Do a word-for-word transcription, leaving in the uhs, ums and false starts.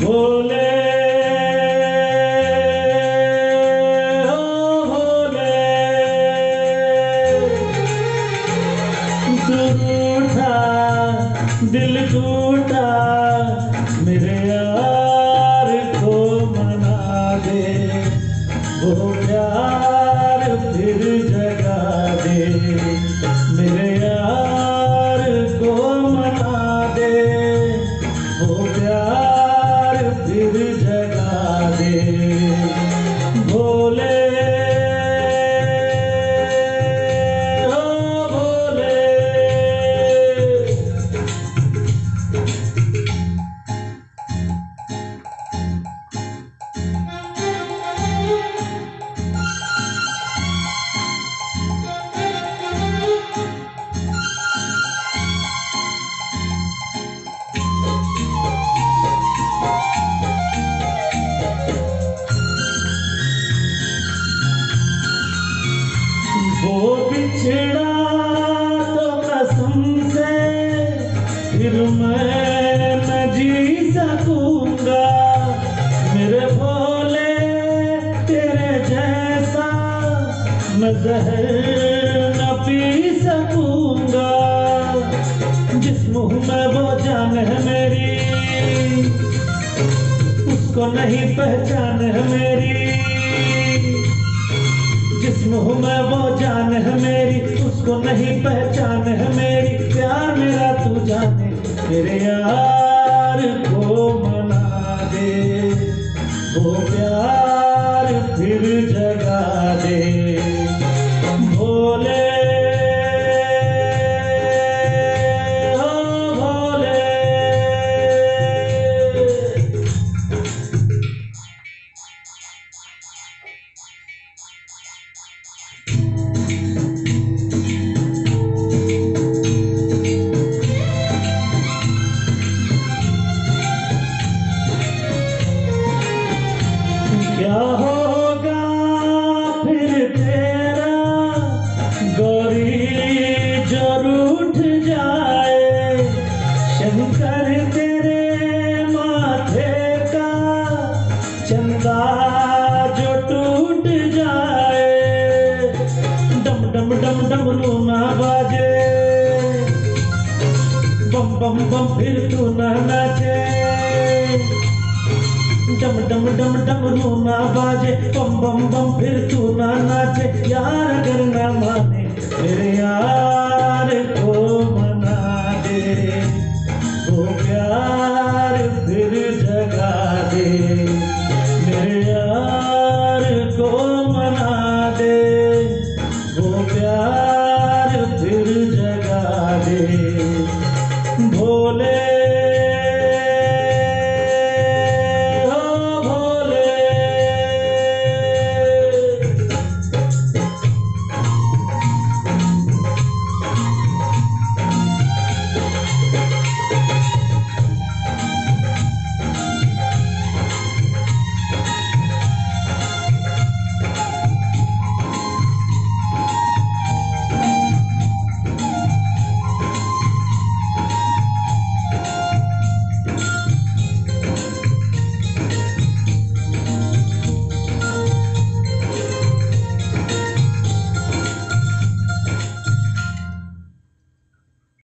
भोले ओ भोले तू रूठा दिल टूटा मेरे यार को मना दे वो प्यार फिर जगा दे मेरे यार को मना दे वो प्यार फिर जगा दे भोले ओ भोले वो बिछड़ा तो कसम से फिर मैं न जी सकूंगा मेरे भोले तेरे जैसा मैं जहर न पी सकूंगा जिस मुंह में वो जान है मेरी उसको नहीं पहचान है मेरी जिस मुंह में वो जान है मेरी उसको नहीं पहचान है मेरी प्यार मेरा तू जाने मेरे यार को मना दे वो प्यार फिर जगा दे भोले ओ भोले क्या होगा फिर तेरा गौरी जो रूठ जाए शंकर तेरे माथे का चंदा जो टूट जाए डम डम डम डम लूना बाजे बम बम बम फिर तू न नाचे डम डम डम डम रूना बाजे बम बम बम फिर तू ना